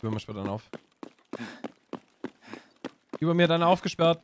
Über mir sperrt dann auf. Über mir dann aufgesperrt.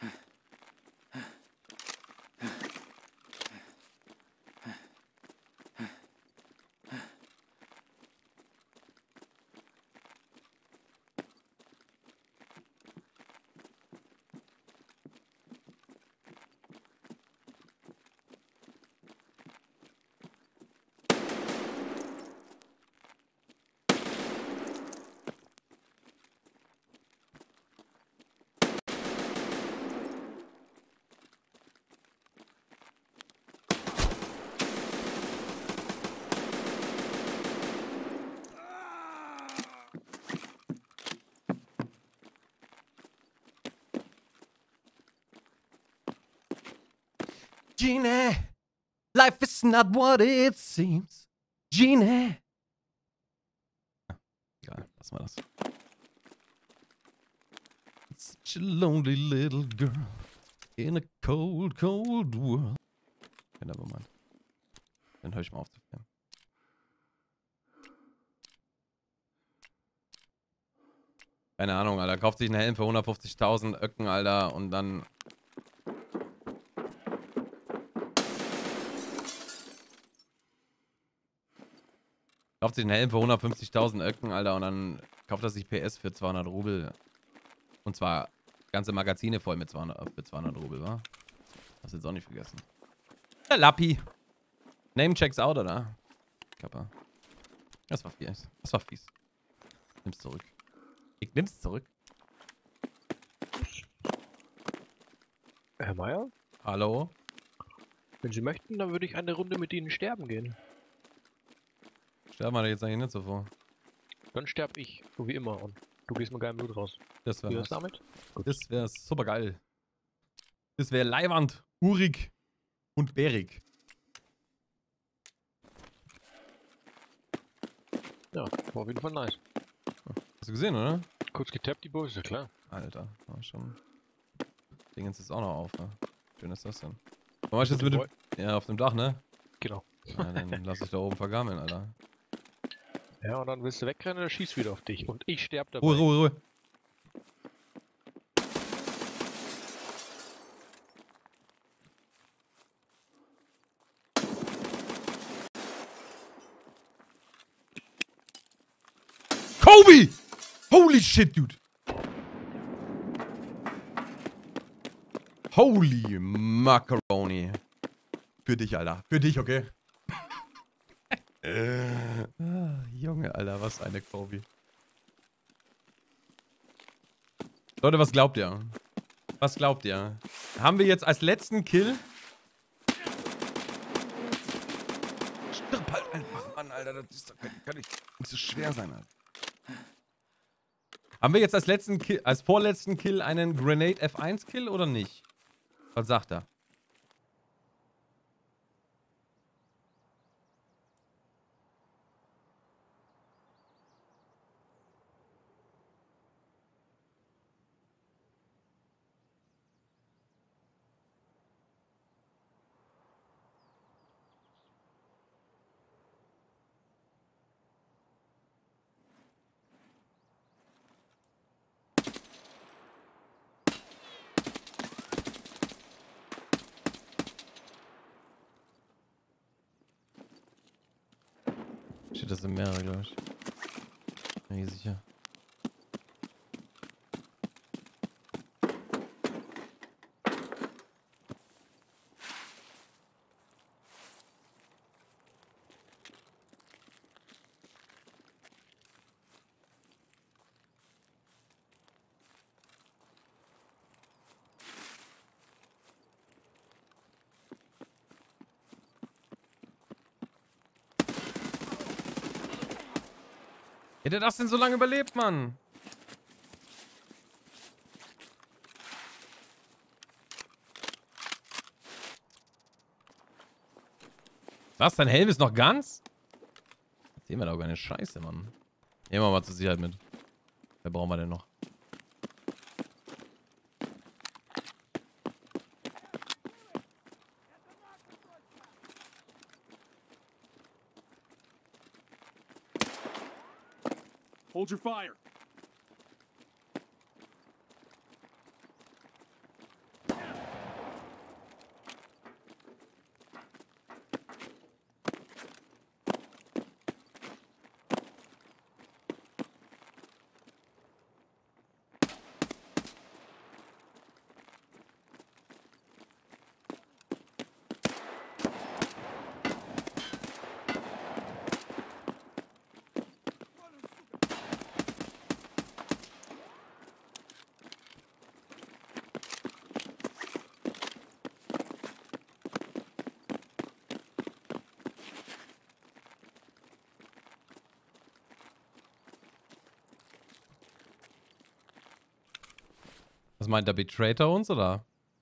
Genie, life is not what it seems. Genie. Egal, lass mal das. It's such a lonely little girl in a cold, cold world. Okay, nevermind. Dann höre ich mal auf zu filmen. Keine Ahnung, Alter. Kauft sich einen Helm für 150.000 Öcken, Alter, und dann... Kauft sich einen Helm für 150.000 Öcken, Alter, und dann kauft er sich PS für 200 Rubel. Und zwar ganze Magazine voll mit 200 Rubel, wa? Hast du jetzt auch nicht vergessen. Der Lappi. Name checks out, oder? Kappa. Das war fies. Das war fies. Nimm's zurück. Ich nimm's zurück. Herr Meier, Hallo? wenn Sie möchten, dann würde ich eine Runde mit Ihnen sterben gehen. Sterben wir da jetzt eigentlich nicht so vor. Dann sterb ich, so wie immer, und du gehst mit geilem Blut raus. Das Wie wäre wär's damit? Das wäre super geil. Das wäre leiwand, urig und bärig. Ja, war auf jeden Fall nice. Hast du gesehen, oder? Kurz getappt die Bulls, ja klar. Alter, war schon. Ding ist jetzt auch noch auf, ne? Schön ist das denn. Warum machst du jetzt mit dem... Ja, auf dem Dach, ne? Genau. Ja, dann lass ich da oben vergammeln, Alter. Ja, und dann willst du wegrennen, er schießt wieder auf dich. Und ich sterb dabei. Ruhe, Ruhe, Ruhe. Kobe! Holy shit, dude! Holy Macaroni. Für dich, Alter. Für dich, okay? Junge, Alter, was eine Kobe. Leute, was glaubt ihr? Was glaubt ihr? Haben wir jetzt als letzten Kill... Stirb halt einfach, Mann, Alter. Das ist doch, kann nicht so schwer sein, Alter. Haben wir jetzt als letzten Kill, als vorletzten Kill einen Grenade F1 Kill oder nicht? Was sagt er? Shit, das sind mehrere, glaube ich. Bin ich sicher. Hätte das denn so lange überlebt, Mann? Was? Dein Helm ist noch ganz? Sehen wir da auch keine Scheiße, Mann. Nehmen wir mal zur Sicherheit mit. Wer brauchen wir denn noch? Hold your fire. Was meint der Betrayer uns, oder?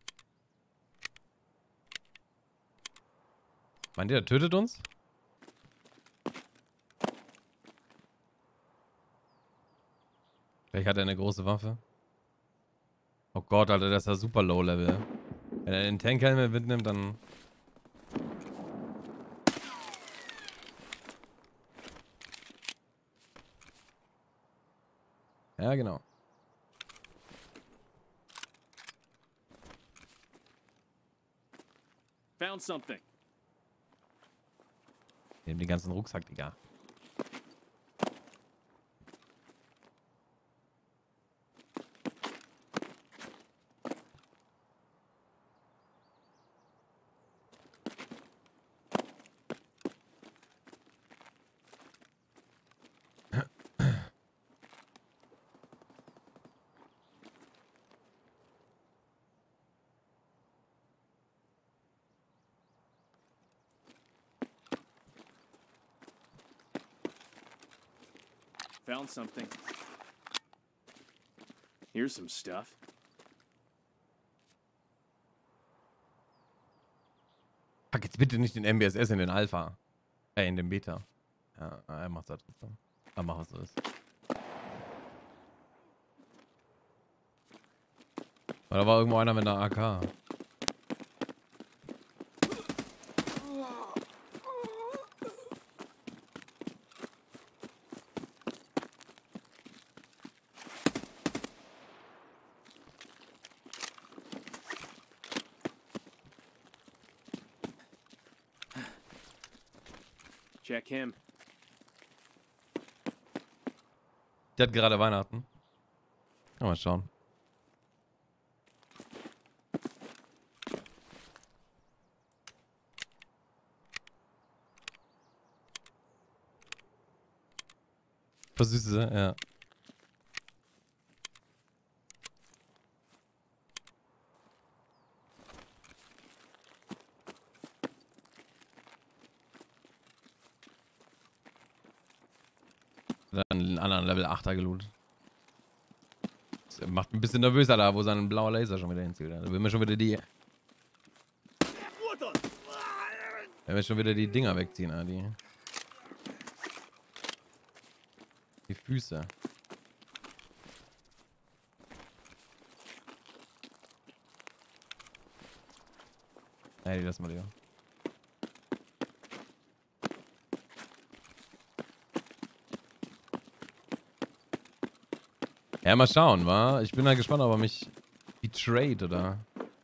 Meint ihr, der tötet uns? Vielleicht hat er eine große Waffe. Oh Gott, Alter, das ist ja super low level. Wenn er den Tankhelm mitnimmt, dann... Ja, genau. Found something. Nehmen den ganzen Rucksack, Digga. Found something. Here's some stuff. Pack jetzt bitte nicht den MBSS in den Alpha. In den Beta. Ja, er macht's da trotzdem. Dann mach es so ist. Da war irgendwo einer mit einer AK. Check him. Der hat gerade Weihnachten. Mal schauen. Was Süßes, ja. Dann einen anderen Level 8er gelootet. Das macht ein bisschen nervöser da, wo sein blauer Laser schon wieder hinzielt. Da will mir schon wieder die... Wenn wir schon wieder die Dinger wegziehen, die Füße. Ey, lass mal lieber. Ja, mal schauen, wa? Ich bin halt gespannt, ob er mich betrayed, oder?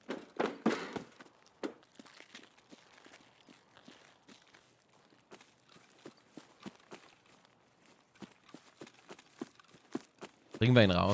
Bringen wir ihn raus.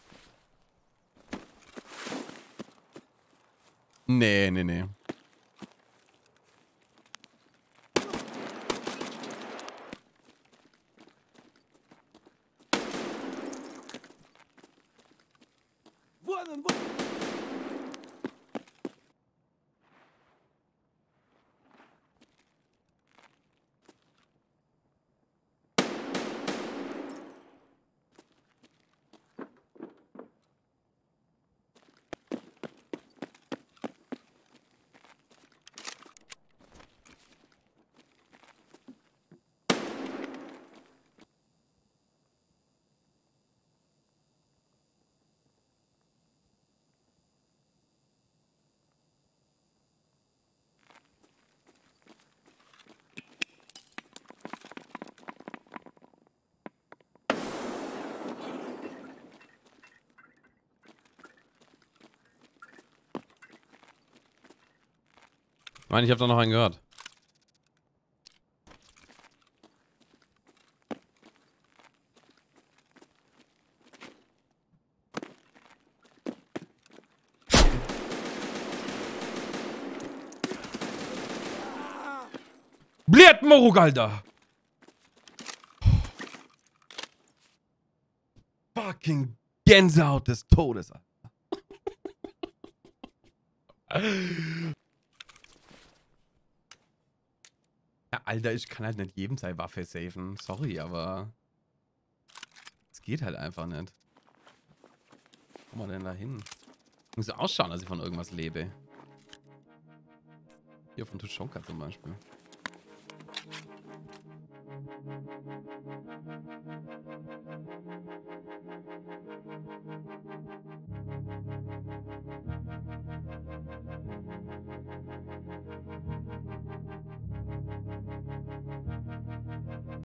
Nee. Ich meine, ich habe da noch einen gehört. Bliert Moruk, Alter! Fucking Gänsehaut des Todes, Alter. Ja, Alter, ich kann halt nicht jedem seine Waffe safen. Sorry, aber es geht halt einfach nicht. Wo kommt man denn da hin? Ich muss ausschauen, dass ich von irgendwas lebe. Hier von Tushonka zum Beispiel.